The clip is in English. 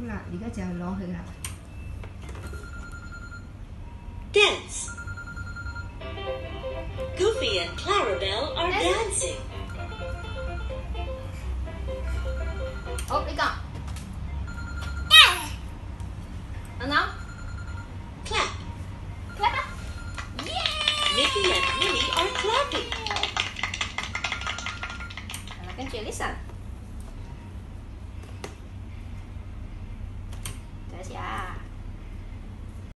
啦，而家就係攞佢啦。 Dance. Goofy and Clarabelle are dancing. 好，呢個。阿媽。 Clap. clap 啊 Mickey and Minnie are clapping. 跟住 listen。